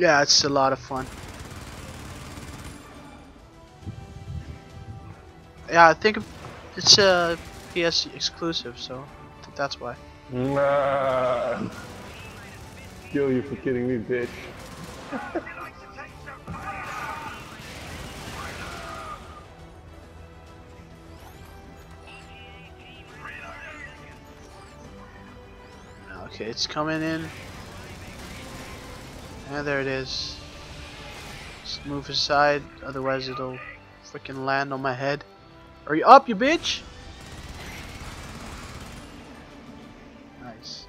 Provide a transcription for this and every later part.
Yeah, it's a lot of fun. Yeah, I think it's a PS exclusive, so I think that's why. Nah. Kill you for kidding me, bitch. Okay, it's coming in. And there it is. Just move aside, otherwise it'll freaking land on my head. Are you up, you bitch? Nice.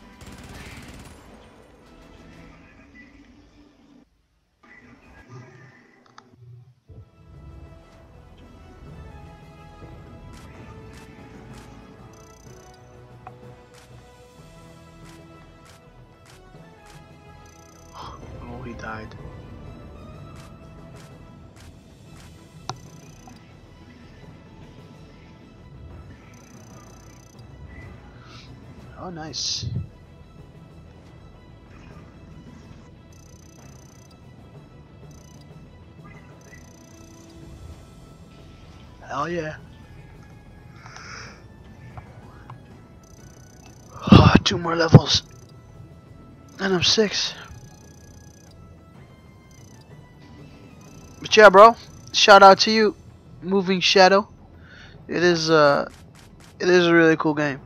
Oh, he died. Oh, nice. Hell yeah. 2 more levels. And I'm 6. But yeah, bro. Shout out to you, Moving Shadow. It is a really cool game.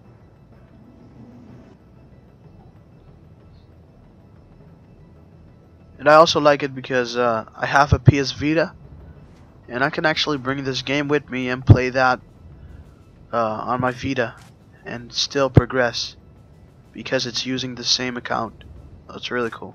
And I also like it because I have a PS Vita, and I can actually bring this game with me and play that on my Vita and still progress because it's using the same account. That's really cool.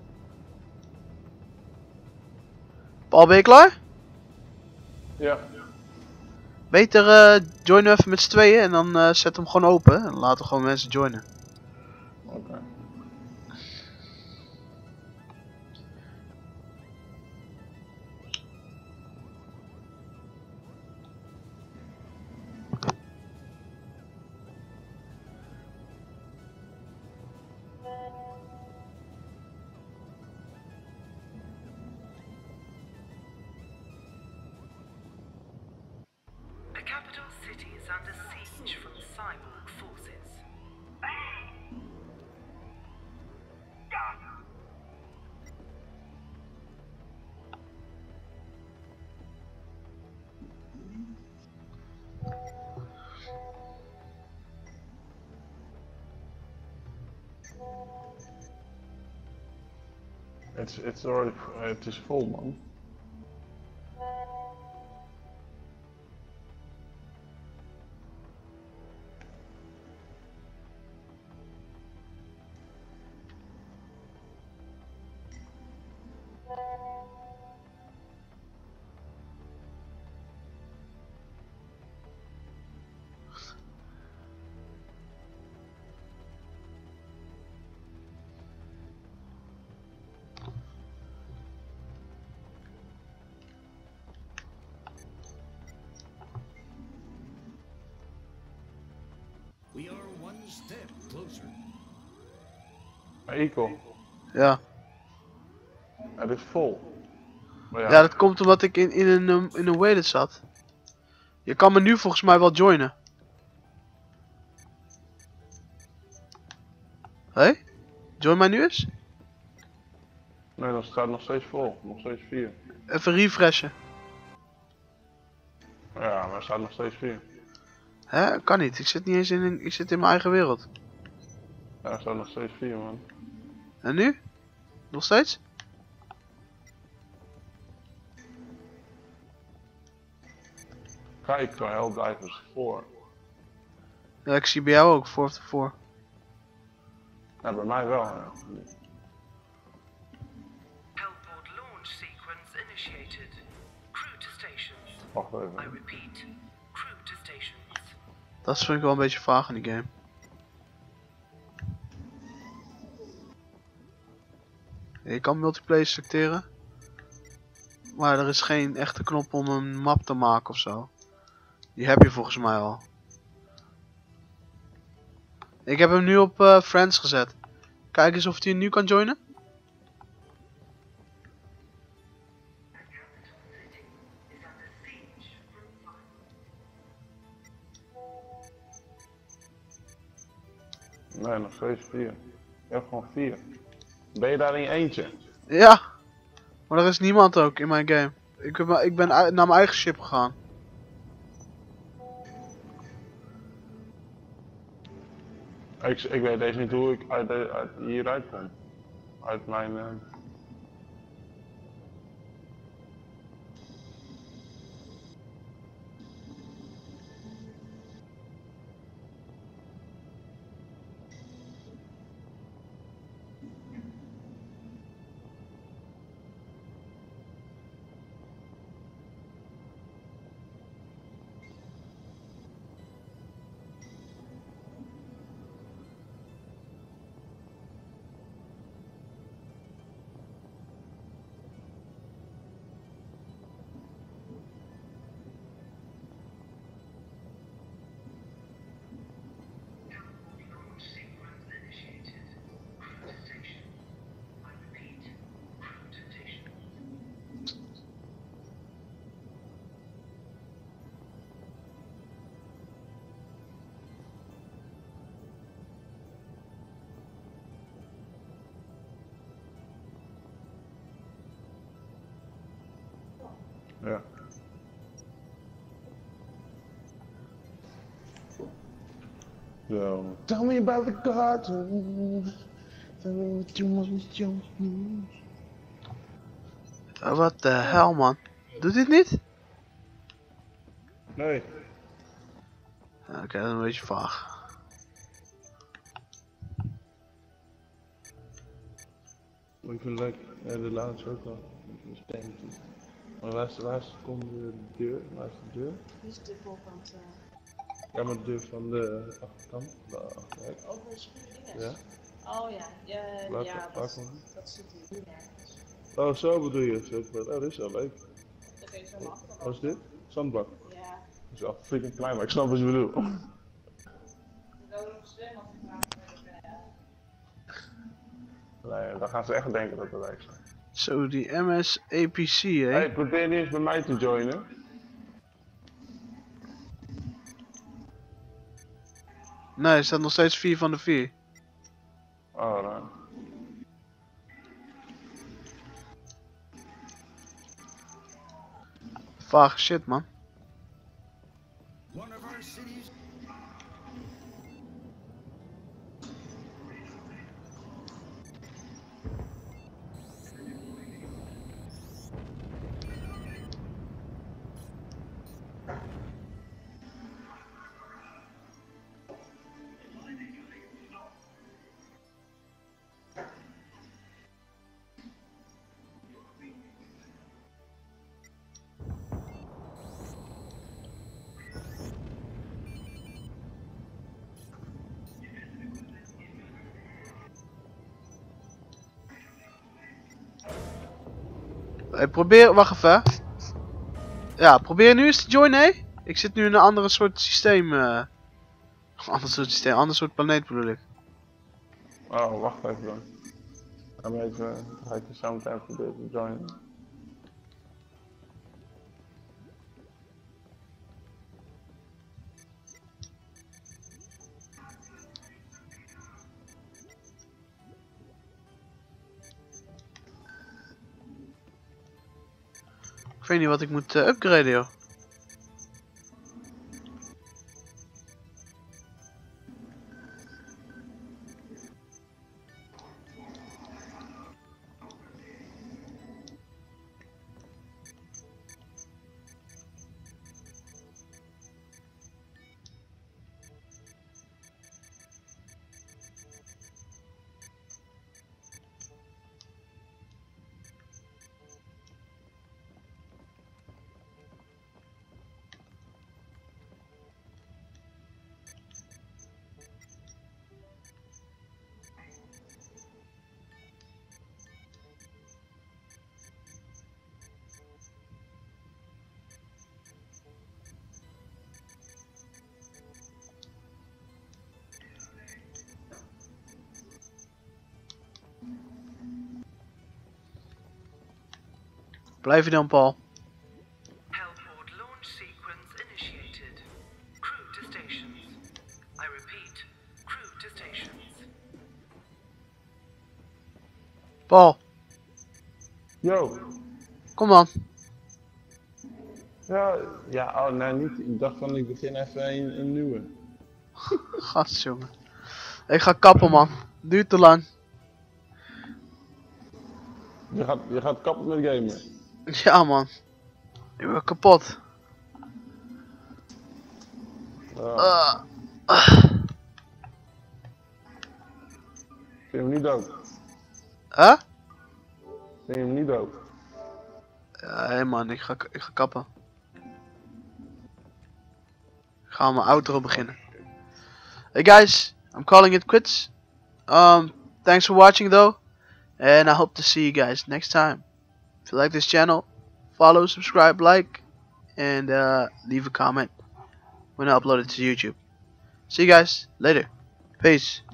Paul, ben je klaar? Ja. Beter joinen we even met z'n tweeën en dan zet hem gewoon open en laten gewoon mensen joinen. Oké. The capital city is under siege from cyborg forces. It's already, het is vol, man. We are one step closer. Eco. Ja. Het is vol. Maar Ja, dat komt omdat ik in een waited zat. Je kan me nu volgens mij wel joinen. Hé? Join mij nu eens? Nee, dan staat het nog steeds vol. Nog steeds 4. Even refreshen. Ja, maar er staat nog steeds 4. Hè? Kan niet. Ik zit niet eens ik zit in mijn eigen wereld. Ja, er staat nog steeds 4, man. En nu? Nog steeds? Kijk, waar Helldivers voor. Ja, ik zie bij jou ook 4 of 4. Ja, bij mij wel. Ja. Hellboard launch sequence initiated. Crew to stations. Wacht I even. repeat, crew to stations. Dat vind ik wel een beetje vaag in die game. Je kan multiplayer selecteren. Maar er is geen echte knop om een map te maken ofzo. Die heb je volgens mij al. Ik heb hem nu op Friends gezet. Kijk eens of hij nu kan joinen. Nee, nog steeds 4. Je hebt gewoon 4. Ben je daar in je eentje? Ja, maar er is niemand ook in mijn game. Ik ben naar mijn eigen ship gegaan. Ik weet deze niet hoe ik uit hieruit kom. Uit mijn... Launch sequence initiated. Crew to station. I repeat, crew to station. Ja. So, tell me about the garden. Tell me what you want, you want. Wat de hel, man. Doet dit niet? Nee. Oké, dat is een beetje vaag. Maar ik vind het leuk. Ja, de laatste ook al. Maar waar komt de deur? Waar is de deur? Hier is de voorkant. Ja, maar de deur van de achterkant. De achterkant. Over de dingen. Ja. Oh ja, Waar- ja waar dat, komt die? dat zit hier nergens. Oh, zo bedoel je. Zo, oh, dat is wel leuk. Dan kun je zo achter. Wat is dit? Zandbak. Ja, Dat is wel freaking klein, maar ik snap wat je bedoelt. ik wil nog zwemmen als ik vraag. Nee, dan gaan ze echt denken dat we leuk zijn. Zo, die MS APC, hè? Hey, probeer niet eens bij mij te joinen. Nee, er staat nog steeds 4 van de 4. Oh, nee. Vage shit, man. One of our cities. Hey, probeer, wacht even. Ja, probeer nu eens te joinen, hè? Ik zit nu in een andere soort systeem. Ander soort systeem, ander soort planeet bedoel ik. Oh, wacht even dan. Dan ga ik je zo meteen proberen te joinen. Ik weet niet wat ik moet upgraden, joh. Blijf je dan, Paul? Hellport launch sequence initiated. Crew to stations. I repeat, crew to stations. Paul, Yo. kom dan. Ja, oh nee, niet. Ik dacht van ik begin even een nieuwe. Gast, jongen. Ik ga kappen, man. Duurt te lang. Je gaat kappen met gamen. Ja, man. Ik ben kapot. Ja. Vind je hem niet dood? Huh? Vind je hem niet dood? Ja, hé man, ik ga kappen. Ik ga aan mijn outro beginnen. Hey guys, I'm calling it quits. Thanks for watching though. And I hope to see you guys next time. If you like this channel, follow, subscribe, like, and leave a comment when I upload it to YouTube. See you guys later. Peace.